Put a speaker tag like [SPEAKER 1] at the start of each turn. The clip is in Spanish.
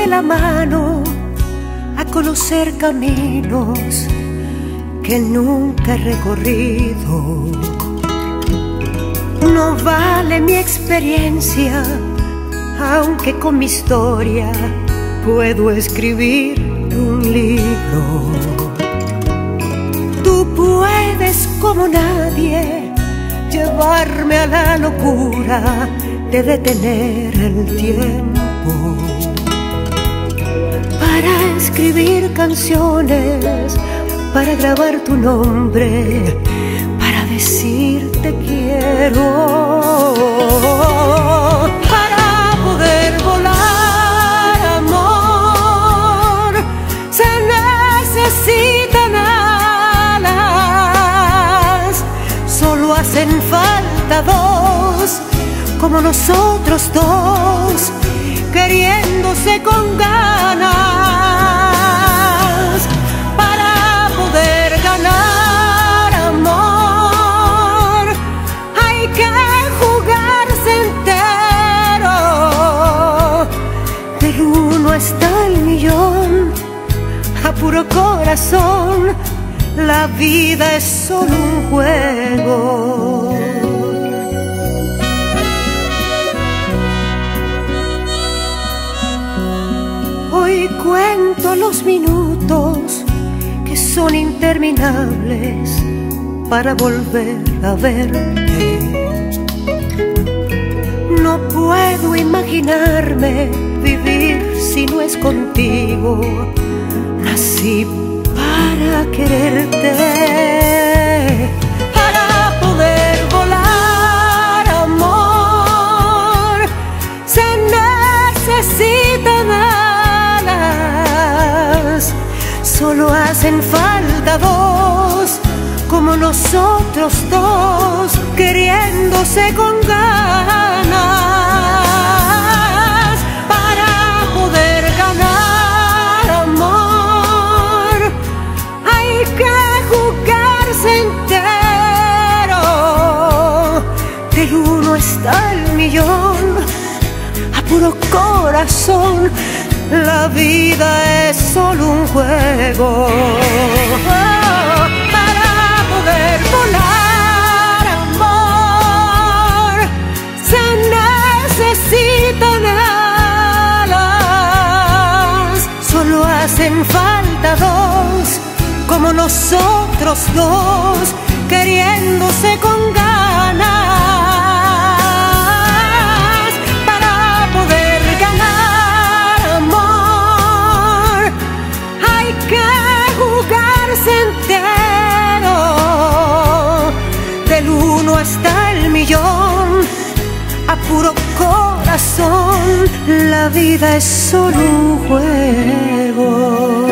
[SPEAKER 1] la mano a conocer caminos que nunca he recorrido. No vale mi experiencia, aunque con mi historia puedo escribir un libro. Tú puedes como nadie llevarme a la locura de detener el tiempo, para escribir canciones, para grabar tu nombre, para decirte quiero, para poder volar, amor. Se necesitan alas, solo hacen falta dos, como nosotros dos, queriéndose con ganas, para poder ganar, amor. Hay que jugarse entero, del 1 hasta el millón, a puro corazón. La vida es solo un juego. Hoy cuento los minutos que son interminables para volver a verte. No puedo imaginarme vivir si no es contigo. Nací para quererte, para poder volar, amor. Se necesitan alas, solo hacen falta dos, como nosotros dos, queriéndose con ganas, para poder ganar, amor. Hay que jugarse entero, del 1 hasta el millón, a puro corazón. La vida es solo un juego. Para poder volar, amor, se necesitan alas, solo hacen falta dos, como nosotros dos, queriéndose con ganas, para poder ganar, amor. Hay que jugarse entero, del 1 hasta el millón, a puro corazón. La vida es solo un juego.